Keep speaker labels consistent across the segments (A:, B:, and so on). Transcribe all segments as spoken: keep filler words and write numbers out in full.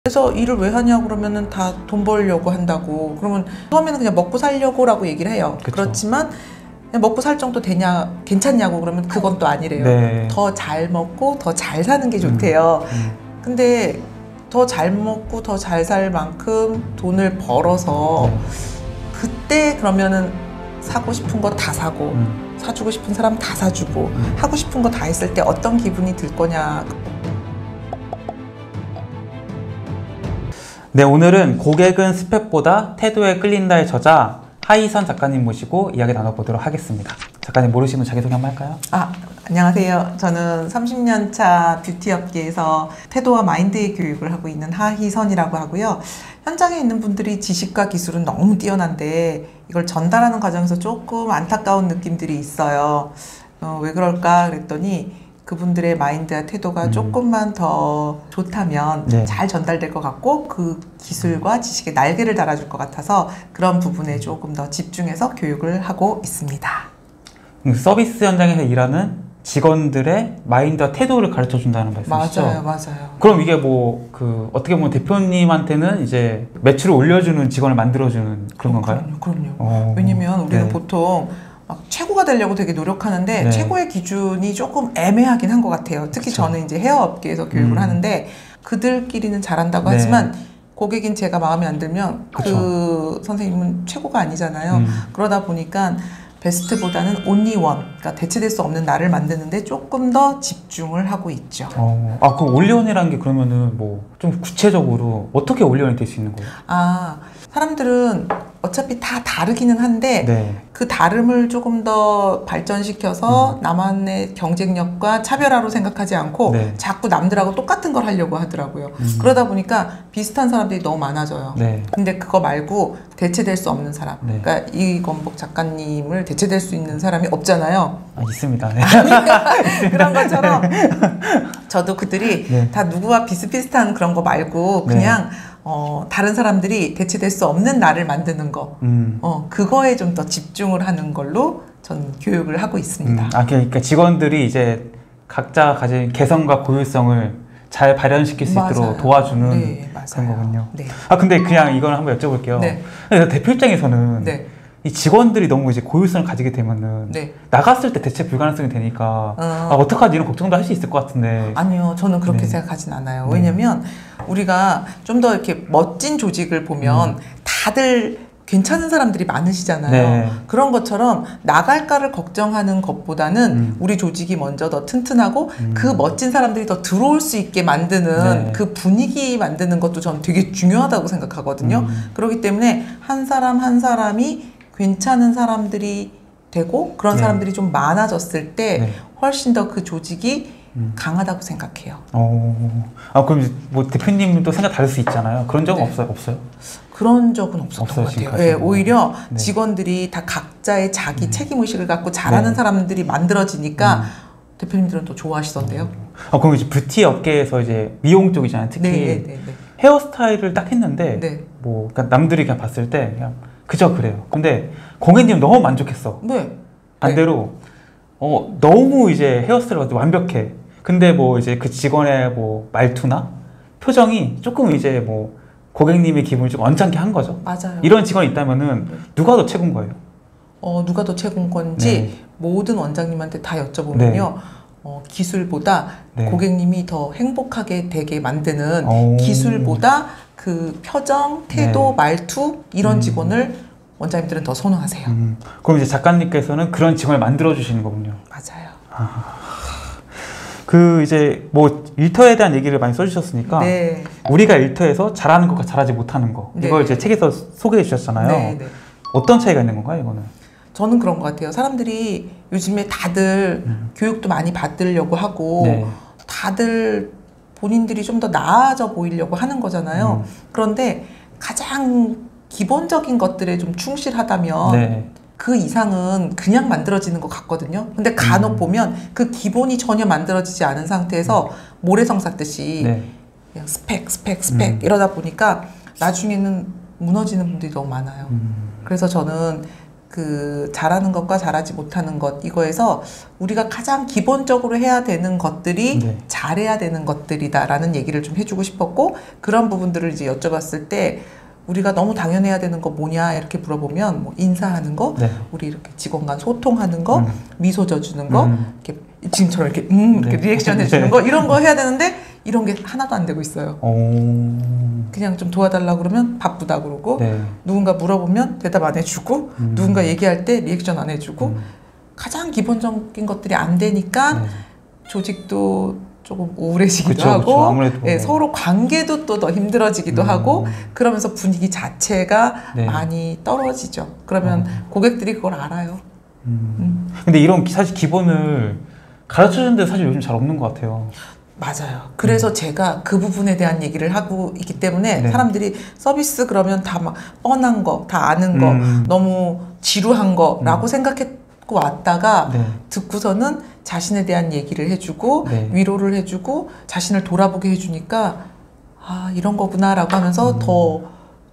A: 그래서 일을 왜 하냐고 그러면은 다 돈 벌려고 한다고. 그러면 처음에는 그냥 먹고 살려고 라고 얘기를 해요. 그쵸. 그렇지만 그냥 먹고 살 정도 되냐, 괜찮냐고 그러면 그건 또 아니래요. 네. 더 잘 먹고 더 잘 사는 게 좋대요. 음, 음. 근데 더 잘 먹고 더 잘 살 만큼 돈을 벌어서 음. 그때 그러면은 사고 싶은 거 다 사고 음. 사주고 싶은 사람 다 사주고 음. 하고 싶은 거 다 했을 때 어떤 기분이 들 거냐.
B: 네, 오늘은 고객은 스펙보다 태도에 끌린다의 저자 하희선 작가님 모시고 이야기 나눠보도록 하겠습니다. 작가님 모르시면 자기소개 한번 할까요?
A: 아, 안녕하세요. 저는 삼십 년 차 뷰티 업계에서 태도와 마인드의 교육을 하고 있는 하희선이라고 하고요. 현장에 있는 분들이 지식과 기술은 너무 뛰어난데 이걸 전달하는 과정에서 조금 안타까운 느낌들이 있어요. 어, 왜 그럴까 그랬더니 그분들의 마인드와 태도가 음. 조금만 더 좋다면 네. 잘 전달될 것 같고 그 기술과 지식에 날개를 달아줄 것 같아서 그런 부분에 조금 더 집중해서 교육을 하고 있습니다.
B: 서비스 현장에서 일하는 직원들의 마인드와 태도를 가르쳐 준다는 말씀이시죠?
A: 맞아요, 맞아요.
B: 그럼 이게 뭐 그 어떻게 보면 대표님한테는 이제 매출을 올려주는 직원을 만들어주는 그런
A: 어,
B: 건가요?
A: 그럼요, 그럼요. 어. 왜냐면 우리는
B: 네.
A: 보통 막 최고가 되려고 되게 노력하는데 네. 최고의 기준이 조금 애매하긴 한 것 같아요. 특히 그쵸. 저는 이제 헤어 업계에서 교육을 음. 하는데 그들끼리는 잘한다고 네. 하지만 고객인 제가 마음에 안 들면 그쵸. 그 선생님은 최고가 아니잖아요. 음. 그러다 보니까 베스트보다는 only one, 그러니까 대체될 수 없는 나를 만드는데 조금 더 집중을 하고 있죠.
B: 어, 아, 그럼 올리원이라는 게 그러면은 뭐 좀 구체적으로 어떻게 올리원이 될 수 있는 거예요?
A: 아, 사람들은 어차피 다 다르기는 한데 네. 그 다름을 조금 더 발전시켜서 음. 나만의 경쟁력과 차별화로 생각하지 않고 네. 자꾸 남들하고 똑같은 걸 하려고 하더라고요. 음. 그러다 보니까 비슷한 사람들이 너무 많아져요. 네. 근데 그거 말고 대체될 수 없는 사람, 네. 그러니까 이건복 작가님을 대체될 수 있는 사람이 없잖아요.
B: 아, 있습니다. 네.
A: 그런 것처럼 저도 그들이 네. 다 누구와 비슷비슷한 그런 거 말고 그냥 네. 어, 다른 사람들이 대체될 수 없는 나를 만드는 거, 음. 어, 그거에 좀 더 집중을 하는 걸로 전 교육을 하고 있습니다.
B: 음. 아, 그러니까 직원들이 이제 각자 가진 개성과 고유성을 잘 발현시킬 수 맞아요. 있도록 도와주는
A: 네,
B: 그런 거군요.
A: 네.
B: 아, 근데 그냥 이걸 한번 여쭤볼게요. 네. 대표 입장에서는 네. 이 직원들이 너무 이제 고유성을 가지게 되면은 네. 나갔을 때 대체 불가능성이 되니까 어. 아, 어떡하지 이런 걱정도 할 수 있을 것 같은데.
A: 아니요, 저는 그렇게 네. 생각하진 않아요. 네. 왜냐면 우리가 좀 더 이렇게 멋진 조직을 보면 음. 다들 괜찮은 사람들이 많으시잖아요. 네. 그런 것처럼 나갈까를 걱정하는 것보다는 음. 우리 조직이 먼저 더 튼튼하고 음. 그 멋진 사람들이 더 들어올 수 있게 만드는 네. 그 분위기 만드는 것도 저는 되게 중요하다고 생각하거든요. 음. 그렇기 때문에 한 사람 한 사람이 괜찮은 사람들이 되고 그런 네. 사람들이 좀 많아졌을 때 네. 훨씬 더 그 조직이 음. 강하다고 생각해요.
B: 어, 아 그럼 뭐 대표님도 생각 다를 수 있잖아요. 그런 적은 네. 없어요? 없어요?
A: 그런 적은 없었던 없어요, 것 같아요. 네, 오히려
B: 네.
A: 직원들이 다 각자의 자기 음. 책임의식을 갖고 잘하는 네. 사람들이 만들어지니까 음. 대표님들은 또 좋아하시던데요.
B: 음. 아, 그럼 이제 뷰티 업계에서 이제 미용 쪽이잖아요. 특히 네, 네, 네, 네. 헤어스타일을 딱 했는데 네. 뭐 그러니까 남들이 그냥 봤을 때 그냥 그저 그래요. 근데 고객님 너무 만족했어. 네. 반대로 네. 어, 너무 이제 헤어스타일이 완벽해. 근데 뭐 이제 그 직원의 뭐 말투나 표정이 조금 이제 뭐 고객님의 기분을 좀 언짢게 한 거죠.
A: 맞아요.
B: 이런 직원이 있다면은 네. 누가 더 최고인 거예요?
A: 어, 누가 더 최고인 건지 네. 모든 원장님한테 다 여쭤보면요. 네. 어, 기술보다 네. 고객님이 더 행복하게 되게 만드는 오. 기술보다 그 표정, 태도, 네. 말투 이런 음. 직원을 원장님들은 더 선호하세요. 음.
B: 그럼 이제 작가님께서는 그런 직원을 만들어 주시는 거군요.
A: 맞아요.
B: 아. 그 이제 뭐 일터에 대한 얘기를 많이 써주셨으니까 네. 우리가 일터에서 잘하는 것과 잘하지 못하는 거 네. 이걸 이제 책에서 소개해 주셨잖아요. 네, 네. 어떤 차이가 있는 건가요, 이거는?
A: 저는 그런 것 같아요. 사람들이 요즘에 다들 음. 교육도 많이 받으려고 하고 네. 다들 본인들이 좀 더 나아져 보이려고 하는 거잖아요. 음. 그런데 가장 기본적인 것들에 좀 충실하다면 네. 그 이상은 그냥 만들어지는 것 같거든요. 근데 간혹 음. 보면 그 기본이 전혀 만들어지지 않은 상태에서 모래성 쌓듯이 네. 그냥 스펙, 스펙, 스펙 음. 이러다 보니까 나중에는 무너지는 분들이 너무 많아요. 음. 그래서 저는 그 잘하는 것과 잘하지 못하는 것 이거에서 우리가 가장 기본적으로 해야 되는 것들이 네. 잘해야 되는 것들이다라는 얘기를 좀 해주고 싶었고 그런 부분들을 이제 여쭤봤을 때 우리가 너무 당연해야 되는 거 뭐냐 이렇게 물어보면 뭐 인사하는 거, 네. 우리 이렇게 직원 간 소통하는 거, 음. 미소 져주는 거, 음. 이렇게 지금처럼 이렇게 음 이렇게 네. 리액션 해주는 거 이런 거 해야 되는데 이런 게 하나도 안 되고 있어요. 오. 그냥 좀 도와달라고 그러면 바쁘다 그러고 네. 누군가 물어보면 대답 안 해주고 음. 누군가 얘기할 때 리액션 안 해주고 음. 가장 기본적인 것들이 안 되니까 네. 조직도 조금 우울해지기도 그쵸, 하고 그쵸, 네, 서로 관계도 또 더 힘들어지기도 음. 하고 그러면서 분위기 자체가 네. 많이 떨어지죠. 그러면 어. 고객들이 그걸 알아요.
B: 음. 음. 근데 이런 사실 기본을 가르쳐주는 데 사실 요즘 잘 없는 것 같아요.
A: 맞아요. 그래서 음. 제가 그 부분에 대한 얘기를 하고 있기 때문에 네. 사람들이 서비스 그러면 다 막 뻔한 거, 다 아는 거, 음. 너무 지루한 거라고 음. 생각했고 왔다가 네. 듣고서는 자신에 대한 얘기를 해주고 네. 위로를 해주고 자신을 돌아보게 해주니까 아 이런 거구나 라고 하면서 음. 더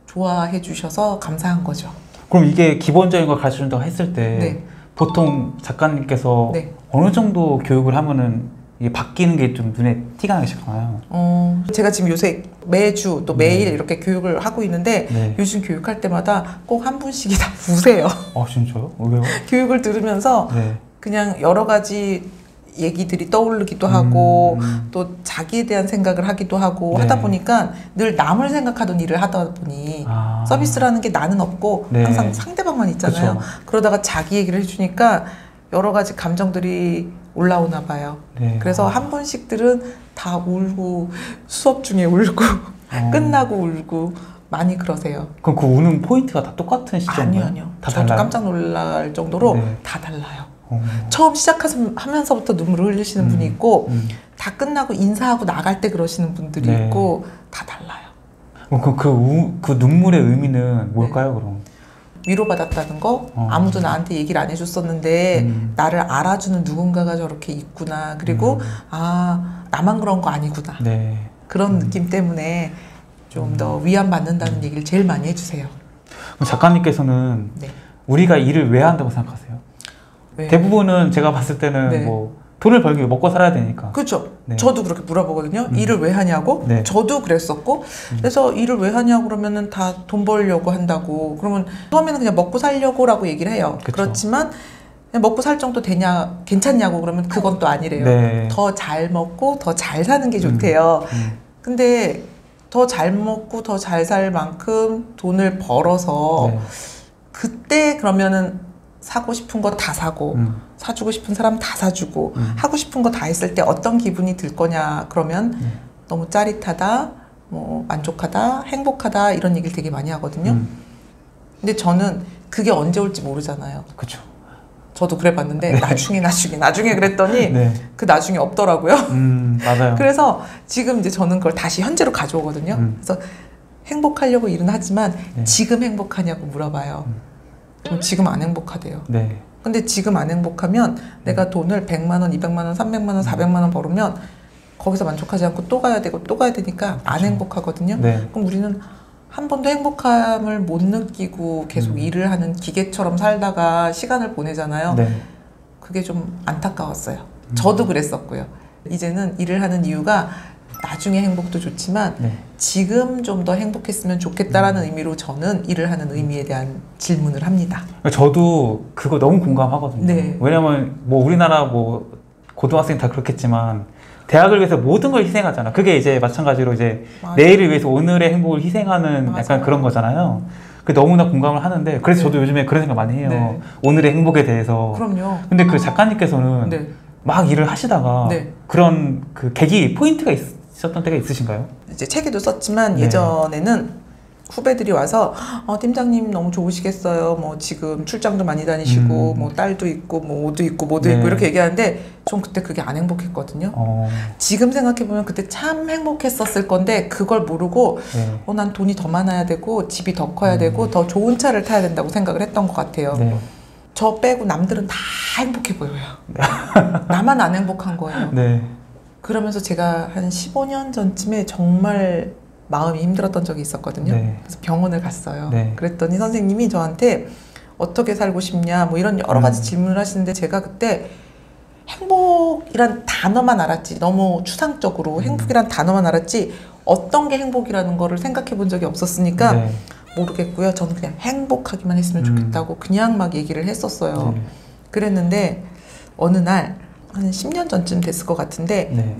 A: 좋아해 주셔서 감사한 거죠.
B: 그럼 이게 기본적인 걸 가르쳐준다고 했을 때 네. 보통 작가님께서 네. 어느 정도 교육을 하면은 이게 바뀌는 게 좀 눈에 티가 나기 시작하나요?
A: 어, 제가 지금 요새 매주 또 매일 네. 이렇게 교육을 하고 있는데 네. 요즘 교육할 때마다 꼭 한 분씩이 다 우세요.
B: 아 진짜요? 왜요?
A: 교육을 들으면서 네. 그냥 여러 가지 얘기들이 떠오르기도 하고 음. 또 자기에 대한 생각을 하기도 하고 네. 하다 보니까 늘 남을 생각하던 일을 하다 보니 아. 서비스라는 게 나는 없고 네. 항상 상대방만 있잖아요. 그쵸. 그러다가 자기 얘기를 해주니까 여러 가지 감정들이 올라오나 봐요. 네. 그래서 한 분씩들은 다 울고 수업 중에 울고 어. 끝나고 울고 많이 그러세요.
B: 그럼 그 우는 포인트가 다 똑같은 시점인가요?
A: 아니요, 아니요. 다 저도 달라요? 깜짝 놀랄 정도로 네. 다 달라요. 어. 처음 시작하면서부터 눈물을 흘리시는 음. 분이 있고 음. 다 끝나고 인사하고 나갈 때 그러시는 분들이 네. 있고 다 달라요.
B: 그, 그, 우, 그 눈물의 의미는 뭘까요, 네. 그럼?
A: 위로받았다는 거 어. 아무도 나한테 얘기를 안 해줬었는데 음. 나를 알아주는 누군가가 저렇게 있구나. 그리고 음. 아 나만 그런 거 아니구나. 네. 그런 음. 느낌 때문에 좀 더 위안받는다는 음. 얘기를 제일 많이 해주세요.
B: 그럼 작가님께서는 네. 우리가 일을 왜 한다고 생각하세요? 왜? 대부분은 제가 봤을 때는 네. 뭐 돈을 벌기 위해 먹고 살아야 되니까.
A: 그렇죠. 네. 저도 그렇게 물어보거든요. 음. 일을 왜 하냐고. 네. 저도 그랬었고. 음. 그래서 일을 왜 하냐고 그러면은 다 돈 벌려고 한다고. 그러면 처음에는 그냥 먹고 살려고라고 얘기를 해요. 그쵸. 그렇지만 그냥 먹고 살 정도 되냐, 괜찮냐고 그러면 그건 또 아니래요. 네. 더 잘 먹고 더 잘 사는 게 좋대요. 음. 음. 근데 더 잘 먹고 더 잘 살 만큼 돈을 벌어서 네. 그때 그러면은 사고 싶은 거 다 사고 음. 사주고 싶은 사람 다 사주고 음. 하고 싶은 거 다 했을 때 어떤 기분이 들 거냐 그러면 음. 너무 짜릿하다, 뭐 만족하다, 행복하다 이런 얘기를 되게 많이 하거든요. 음. 근데 저는 그게 언제 올지 모르잖아요.
B: 그렇죠.
A: 저도 그래봤는데 네. 나중에 나중에 나중에 그랬더니 네. 그 나중에 없더라고요.
B: 음, 맞아요.
A: 그래서 지금 이제 저는 그걸 다시 현재로 가져오거든요. 음. 그래서 행복하려고 일은 하지만 네. 지금 행복하냐고 물어봐요. 음. 그럼 지금 안 행복하대요. 네. 근데 지금 안 행복하면 음. 내가 돈을 백만 원, 이백만 원, 삼백만 원, 사백만 원 벌으면 거기서 만족하지 않고 또 가야 되고 또 가야 되니까 그렇죠. 안 행복하거든요. 네. 그럼 우리는 한 번도 행복함을 못 느끼고 계속 음. 일을 하는 기계처럼 살다가 시간을 보내잖아요. 네. 그게 좀 안타까웠어요. 음. 저도 그랬었고요. 이제는 일을 하는 이유가 나중에 행복도 좋지만 네. 지금 좀 더 행복했으면 좋겠다라는 음. 의미로 저는 일을 하는 의미에 대한 질문을 합니다. 저도
B: 그거 너무 공감하거든요. 네. 왜냐면 뭐 우리나라 뭐 고등학생 다 그렇겠지만 대학을 위해서 모든 걸 희생하잖아. 그게 이제 마찬가지로 이제 맞아요. 내일을 위해서 오늘의 행복을 희생하는 맞아요. 약간 그런 거잖아요. 그 너무나 공감을 하는데 그래서 네. 저도 요즘에 그런 생각 많이 해요. 네. 오늘의 행복에 대해서.
A: 그럼요.
B: 근데 그 작가님께서는 네. 막 일을 하시다가 네. 그런 그 계기 포인트가 있었던 때가 있으신가요?
A: 이제 책에도 썼지만 네. 예전에는 후배들이 와서 어, 팀장님 너무 좋으시겠어요. 뭐 지금 출장도 많이 다니시고 음. 뭐 딸도 있고 뭐 오도 있고 뭐도 네. 있고 이렇게 얘기하는데 전 그때 그게 안 행복했거든요. 어. 지금 생각해보면 그때 참 행복했었을 건데 그걸 모르고 네. 어, 난 돈이 더 많아야 되고 집이 더 커야 음. 되고 더 좋은 차를 타야 된다고 생각을 했던 것 같아요. 네. 저 빼고 남들은 다 행복해 보여요. 나만 안 행복한 거예요. 네. 그러면서 제가 한 십오 년 전쯤에 정말 마음이 힘들었던 적이 있었거든요. 네. 그래서 병원을 갔어요. 네. 그랬더니 선생님이 저한테 어떻게 살고 싶냐 뭐 이런 여러 가지 음. 질문을 하시는데 제가 그때 행복이란 단어만 알았지 너무 추상적으로 음. 행복이란 단어만 알았지 어떤 게 행복이라는 거를 생각해 본 적이 없었으니까 네. 모르겠고요. 저는 그냥 행복하기만 했으면 좋겠다고 음. 그냥 막 얘기를 했었어요. 네. 그랬는데 어느 날 한 십 년 전쯤 됐을 것 같은데 네.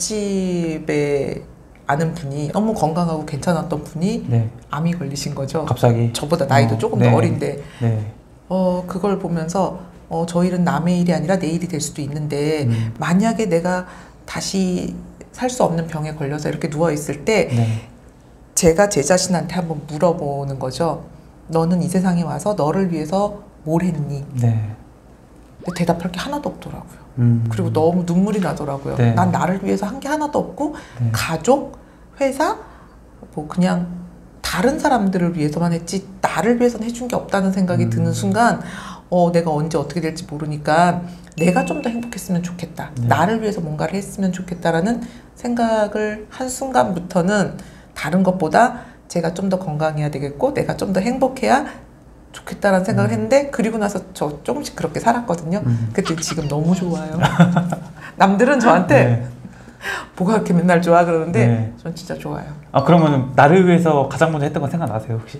A: 옆집에 아는 분이 너무 건강하고 괜찮았던 분이 네. 암이 걸리신 거죠.
B: 갑자기?
A: 저보다 나이도 어. 조금 네. 더 어린데 네. 어, 그걸 보면서 어, 저 일은 남의 일이 아니라 내 일이 될 수도 있는데 음. 만약에 내가 다시 살 수 없는 병에 걸려서 이렇게 누워있을 때 네. 제가 제 자신한테 한번 물어보는 거죠. 너는 이 세상에 와서 너를 위해서 뭘 했니? 네. 근데 대답할 게 하나도 없더라고요. 음. 그리고 너무 눈물이 나더라고요. 네. 난 나를 위해서 한 게 하나도 없고 네. 가족, 회사, 뭐 그냥 다른 사람들을 위해서만 했지 나를 위해서는 해준 게 없다는 생각이 음. 드는 순간 어, 내가 언제 어떻게 될지 모르니까 내가 좀 더 행복했으면 좋겠다. 네. 나를 위해서 뭔가를 했으면 좋겠다라는 생각을 한 순간부터는 다른 것보다 제가 좀 더 건강해야 되겠고 내가 좀 더 행복해야 좋겠다라는 생각을 음. 했는데 그리고 나서 저 조금씩 그렇게 살았거든요. 음. 그때 지금 너무 좋아요. 남들은 저한테 네. 뭐가 그렇게 맨날 좋아 그러는데 네. 전 진짜 좋아요.
B: 아 그러면 나를 위해서 가장 먼저 했던 건 생각나세요 혹시?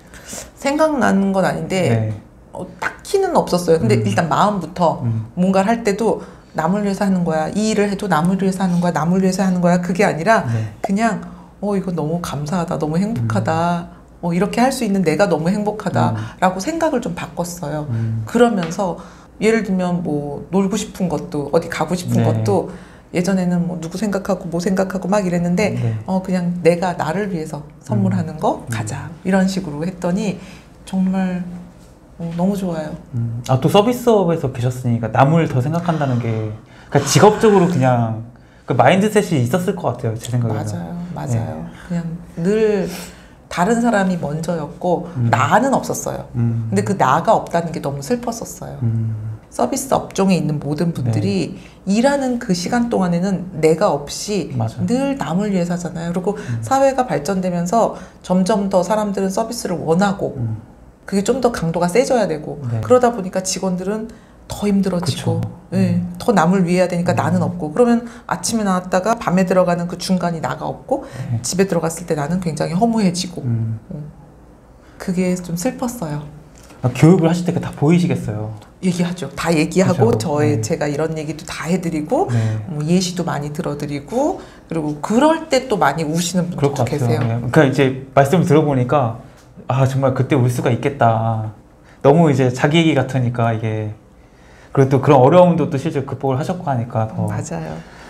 A: 생각나는 건 아닌데 네. 어, 딱히는 없었어요. 근데 음. 일단 마음부터 음. 뭔가를 할 때도 남을 위해서 하는 거야. 이 일을 해도 남을 위해서 하는 거야. 남을 위해서 하는 거야. 그게 아니라 네. 그냥 어 이거 너무 감사하다. 너무 행복하다. 음. 어, 이렇게 할 수 있는 내가 너무 행복하다라고 음. 생각을 좀 바꿨어요. 음. 그러면서 예를 들면 뭐 놀고 싶은 것도 어디 가고 싶은 네. 것도 예전에는 뭐 누구 생각하고 뭐 생각하고 막 이랬는데 네. 어 그냥 내가 나를 위해서 선물하는 음. 거 가자 이런 식으로 했더니 정말 어, 너무 좋아요.
B: 음. 아, 또 서비스업에서 계셨으니까 남을 더 생각한다는 게 그러니까 직업적으로 그냥 그 마인드셋이 있었을 것 같아요. 제 생각에는.
A: 맞아요. 맞아요. 네. 그냥 늘 다른 사람이 먼저였고 음. 나는 없었어요. 음. 근데 그 나가 없다는 게 너무 슬펐었어요. 음. 서비스 업종에 있는 모든 분들이 네. 일하는 그 시간 동안에는 내가 없이 맞아요. 늘 남을 위해서 하잖아요. 그리고 음. 사회가 발전되면서 점점 더 사람들은 서비스를 원하고 음. 그게 좀 더 강도가 세져야 되고 네. 그러다 보니까 직원들은 더 힘들어지고 네. 음. 더 남을 위해야 되니까 음. 나는 없고 그러면 아침에 나왔다가 밤에 들어가는 그 중간이 나가 없고 네. 집에 들어갔을 때 나는 굉장히 허무해지고 음. 음. 그게 좀 슬펐어요.
B: 아, 교육을 하실 때 다 보이시겠어요?
A: 얘기하죠. 다 얘기하고 그렇죠. 저의 네. 제가 이런 얘기도 다 해드리고 네. 뭐 예시도 많이 들어드리고 그리고 그럴 때 또 많이 우시는 분들도 계세요.
B: 네. 그러니까 이제 말씀을 들어보니까 아 정말 그때 울 수가 있겠다. 너무 이제 자기 얘기 같으니까 이게 그리고 또 그런 어려움도 또 실제로 극복을 하셨고 하니까 더
A: 맞아요.